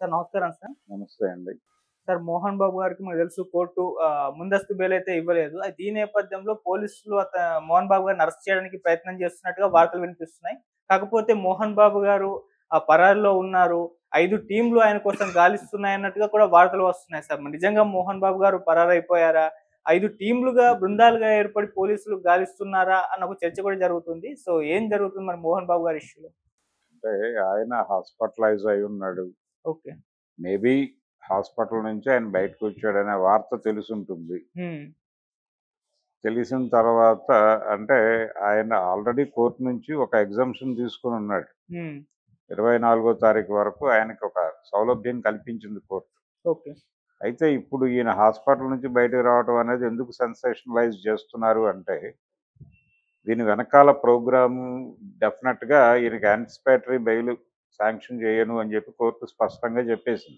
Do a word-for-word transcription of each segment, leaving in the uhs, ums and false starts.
Sir నమస్కారం sir. నమస్తే అండి. సార్ మోహన్ బాబు గారికి మనకు తెలుసు కోర్టు ఆహ్, ముందస్తు బెయిల్ అయితే ఇవ్వలేదు. అయితే ఈ నేపథ్యంలో పోలీసులు అత మోహన్ బాబు గారిని అరెస్ట్ చేయడానికి ప్రయత్నం చేస్తున్నట్టుగా వార్తలు వినిపిస్తున్నాయి. కాకపోతే మోహన్ బాబు గారు ఆ పరారీలో ఉన్నారు. ఐదు టీమ్‌లు ఆయన కోసం గాలిస్తున్నాయన్నట్టుగా కూడా వార్తలు వస్తున్నాయి సార్. మరి నిజంగా మోహన్ బాబు గారు పరారైపోయారా? ఐదు టీమ్‌లుగా, బృందాలుగా ఏర్పడి పోలీసులు గాలిస్తున్నారా? అన్న ఒక చర్చ కూడా జరుగుతుంది. సో ఏం జరుగుతుంది మరి మోహన్ బాబు గారి ఇష్యూలో? అంటే ఆయన హాస్పిటలైజ్ అయి ఉన్నాడు. ఓకే. మేబీ హాస్పిటల్ నుంచి ఆయన బయటకొచ్చాడనే వార్త తెలిసుంటుంది. హ్మ్. తెలిసిన తర్వాత అంటే ఆయన ఆల్రెడీ కోర్టు నుంచి ఒక ఎగ్జామ్షన్ తీసుకొని ఉన్నాడు. హ్మ్. ఇరవై నాలుగో తారీఖు వరకు ఆయనకి ఒక సౌలభ్యం కల్పించింది కోర్టు. ఓకే. అయితే ఇప్పుడు ఈయన హాస్పిటల్ నుంచి బయటకు రావడం అనేది ఎందుకు సెన్సేషనలైజ్ చేస్తున్నారు అంటే, దీని వెనకాల ప్రోగ్రాము డెఫినెట్‌గా ఈయనకి యాంటిసిపేటరీ బెయిల్ శాంక్షన్ చేయను అని చెప్పి కోర్టు స్పష్టంగా చెప్పేసింది.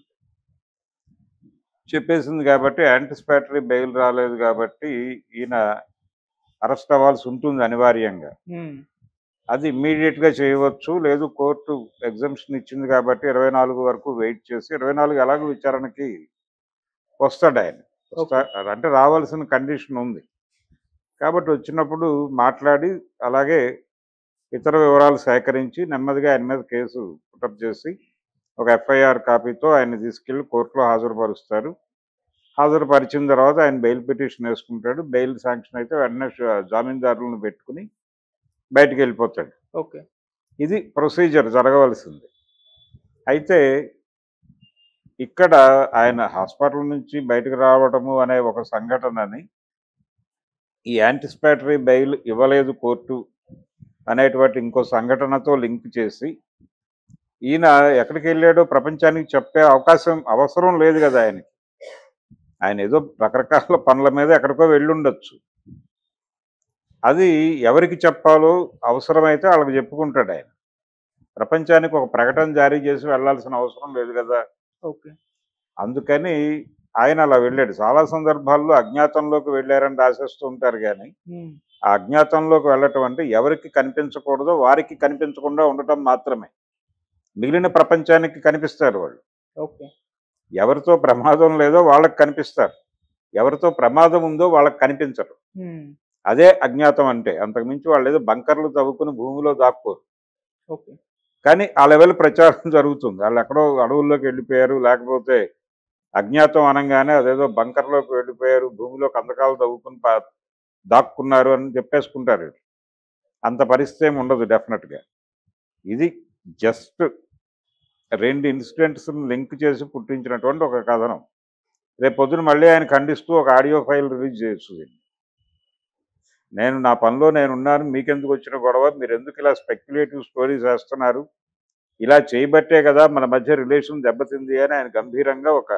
చెప్పేసింది కాబట్టి యాంటిసిపేటరీ బెయిల్ రాలేదు కాబట్టి ఈయన అరెస్ట్ అవ్వాల్సి ఉంటుంది అనివార్యంగా. హ్మ్. అది ఇమ్మీడియేట్‌గా చేయవచ్చు. లేదు కోర్టు ఎగ్జంప్షన్ ఇచ్చింది కాబట్టి ఇరవై నాలుగు వరకు వెయిట్ చేసి ఇరవై నాలుగు ఎలాగో విచారణకి వస్తాడాయన. వస్తా ఓకే. అంటే రావాల్సిన కండిషన్ ఉంది. కాబట్టి వచ్చినప్పుడు మాట్లాడి అలాగే ఇతర వివరాలు సేకరించి నెమ్మదిగా ఆయన మీద కేసు పుటప్ చేసి ఒక ఎఫ్ఐఆర్ కాపీతో ఆయన్ని తీసుకెళ్ళి కోర్టులో హాజరుపరుస్తారు. హాజరుపరిచిన తర్వాత ఆయన బెయిల్ పిటిషన్ వేసుకుంటాడు. బెయిల్ శాంక్షన్ అయితే వెంటనే ష జామీందారులను పెట్టుకుని బయటికి వెళ్ళిపోతాడు. ఓకే. ఇది ప్రొసీజర్ జరగవలసింది. అయితే ఇక్కడ ఆయన హాస్పిటల్ నుంచి బయటకు రావడము అనే ఒక సంఘటనని ఈ యాంటిసిపేటరీ బెయిల్ ఇవ్వలేదు కోర్టు అనేటువంటి ఇంకో సంఘటనతో లింక్ చేసి ఈయన ఎక్కడికి వెళ్ళాడో ప్రపంచానికి చెప్పే అవకాశం అవసరం లేదు కదా ఆయనకి. ఆయన ఏదో రకరకాల పనుల మీద ఎక్కడికో వెళ్ళుండొచ్చు. అది ఎవరికి చెప్పాలో అవసరమైతే వాళ్ళకి చెప్పుకుంటాడు ఆయన. ప్రపంచానికి ఒక ప్రకటన జారీ చేసి వెళ్ళాల్సిన అవసరం లేదు కదా. ఓకే. అందుకని ఆయన అలా వెళ్ళాడు. చాలా సందర్భాల్లో అజ్ఞాతంలోకి వెళ్ళారని రాసేస్తూ ఉంటారు కానీ హ్మ్. ఆ అజ్ఞాతంలోకి వెళ్ళటం అంటే ఎవరికి కనిపించకూడదో వారికి కనిపించకుండా ఉండటం మాత్రమే. మిగిలిన ప్రపంచానికి కనిపిస్తారు వాళ్ళు. ఓకే. ఎవరితో ప్రమాదం లేదో వాళ్ళకి కనిపిస్తారు. ఎవరితో ప్రమాదం ఉందో వాళ్ళకి కనిపించరు. హ్మ్. అదే అజ్ఞాతం అంటే. అంతకుమించి వాళ్ళు ఏదో బంకర్లు తవ్వుకుని భూమిలో దాక్కోరు. ఓకే. కానీ ఆ లెవెల్ ప్రచారం జరుగుతుంది. వాళ్ళు ఎక్కడో అడవుల్లోకి వెళ్ళిపోయారు, లేకపోతే అజ్ఞాతం అనంగానే అదేదో బంకర్లోకి వెళ్ళిపోయారు, భూమిలో కందకాలు తవ్వుకుని పా దాక్కున్నారు అని చెప్పేసుకుంటారు వీళ్ళు. అంత పరిస్థితి ఏమి ఉండదు డెఫినెట్‌గా. ఇది జస్ట్ రెండు ఇన్సిడెంట్స్‌ని లింక్ చేసి పుట్టించినటువంటి ఒక కథనం. రేపొద్దున మళ్ళీ ఆయన ఖండిస్తూ ఒక ఆడియో ఫైల్ రిలీజ్ చేయొచ్చు దీన్ని. నేను నా పనిలో నేనున్నాను, మీకెందుకు వచ్చిన గొడవ, మీరెందుకు ఇలా స్పెక్యులేటివ్ స్టోరీస్ వేస్తున్నారు, ఇలా చేయబట్టే కదా మన మధ్య రిలేషన్ దెబ్బతింది అని ఆయన గంభీరంగా ఒక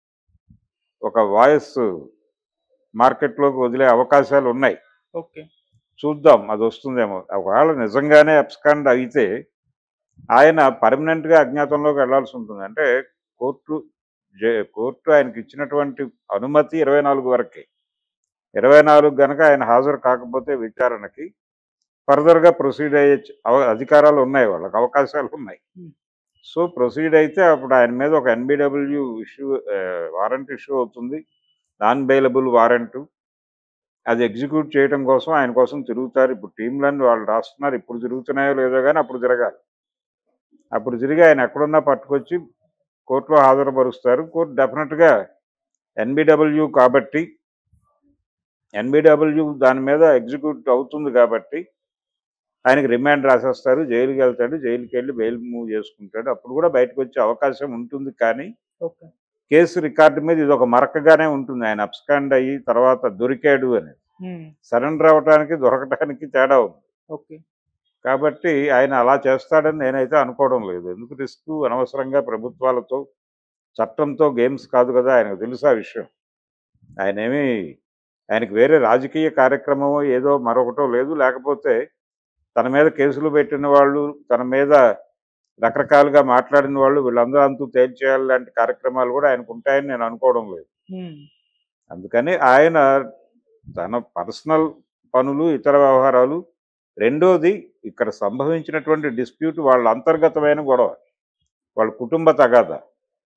ఒక వాయిస్ మార్కెట్లోకి వదిలే అవకాశాలు ఉన్నాయి. ఓకే. చూద్దాం అది వస్తుందేమో. ఒకవేళ నిజంగానే అబ్స్కాండ్ అయితే ఆయన పర్మనెంట్‌గా అజ్ఞాతంలోకి వెళ్ళాల్సి ఉంటుంది. అంటే కోర్టు జే కోర్టు ఆయనకి ఇచ్చినటువంటి అనుమతి ఇరవై నాలుగు వరకే. ఇరవై నాలుగు గనక ఆయన హాజరు కాకపోతే విచారణకి ఫర్దర్‌గా ప్రొసీడ్ అయ్యే చ అవ అధికారాలు ఉన్నాయి వాళ్ళకి, అవకాశాలు ఉన్నాయి. హ్మ్. సో, ప్రొసీడ్ అయితే అప్పుడు ఆయన మీద ఒక NBW issue ah, warrant issue అవుతుంది. Non bailable warrant. అది ఎగ్జిక్యూట్ చేయడం కోసం ఆయన కోసం తిరుగుతారు. ఇప్పుడు టీమ్‌లన్నీ వాళ్ళు రాస్తున్నారు. ఇప్పుడు తిరుగుతున్నాయో లేదో గానీ అప్పుడు తిరగాలి. అప్పుడు తిరిగి ఆయన ఎక్కడున్నా పట్టుకొచ్చి కోర్టులో హాజరుపరుస్తారు. కోర్టు డెఫినెట్‌గా ఎన్‌బిడబ్ల్యూ కాబట్టి ఎన్‌బిడబ్ల్యూ దాని మీద ఎగ్జిక్యూట్ అవుతుంది కాబట్టి ఆయనకి రిమాండ్ రాసేస్తారు. జైలుకెళ్తాడు. జైలుకెళ్ళి బెయిల్ మూవ్ చేసుకుంటాడు. అప్పుడు కూడా బయటకొచ్చే అవకాశం ఉంటుంది కానీ ఓకే. కేసు రికార్డు మీద ఇదొక మరకగానే ఉంటుంది. ఆయన అబ్స్కాండ్ అయ్యి తర్వాత దొరికాడు అనేది. హ్మ్. సరెండర్ అవ్వటానికి, దొరకటానికి తేడా ఉంది. ఓకే. కాబట్టి ఆయన అలా చేస్తాడని నేనైతే అనుకోవడం లేదు. ఎందుకు రిస్కు అనవసరంగా ప్రభుత్వాలతో, చట్టంతో గేమ్స్ కాదు కదా! ఆయనకు తెలుసు ఆ విషయం. ఆయనేమి ఆయనకి వేరే రాజకీయ కార్యక్రమమో ఏదో మరొకటో లేదు. లేకపోతే తన మీద కేసులు పెట్టిన వాళ్ళు, తన మీద రకరకాలుగా మాట్లాడిన వాళ్ళు వీళ్ళందరూ అంతు తేల్చేయాలి లాంటి కార్యక్రమాలు కూడా ఆయనకు ఉంటాయని నేను అనుకోవడం లేదు. హ్మ్. అందుకని ఆయన తన పర్సనల్ పనులు, ఇతర వ్యవహారాలు, రెండోది ఇక్కడ సంభవించినటువంటి డిస్ప్యూట్ వాళ్ళ అంతర్గతమైన గొడవ. వాళ్ళ కుటుంబ తగాదా.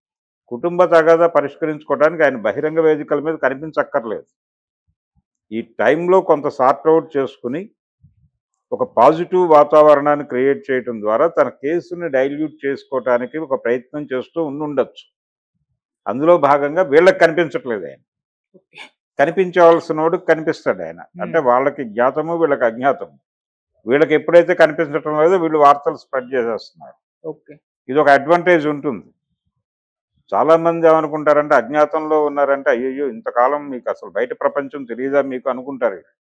కుటుంబ తగాదా పరిష్కరించుకోవడానికి ఆయన బహిరంగ వేదికల మీద కనిపించక్కర్లేదు. ఈ టైంలో కొంత సార్ట్ అవుట్ చేసుకుని ఒక పాజిటివ్ వాతావరణాన్ని క్రియేట్ చేయడం ద్వారా తన కేసుని డైల్యూట్ చేసుకోవటానికి ఒక ప్రయత్నం చేస్తూ ఉండుండొచ్చు. అందులో భాగంగా వీళ్ళకి కనిపించట్లేదు ఆయన. ఓకే. కనిపించవలసినోడు కనిపిస్తాడు ఆయన. అంటే హ్మ్. వాళ్ళకి జ్ఞాతము, వీళ్ళకి అజ్ఞాతము. వీళ్ళకి ఎప్పుడైతే కనిపించటం లేదో వీళ్ళు వార్తలు స్ప్రెడ్ చేసేస్తున్నారు. ఓకే. ఇది ఒక అడ్వాంటేజ్ ఉంటుంది. చాలా మంది ఏమనుకుంటారంటే అజ్ఞాతంలో ఉన్నారంటే అయ్యయ్యో ఇంతకాలం మీకు అసలు బయట ప్రపంచం తెలియదా మీకు అనుకుంటారు.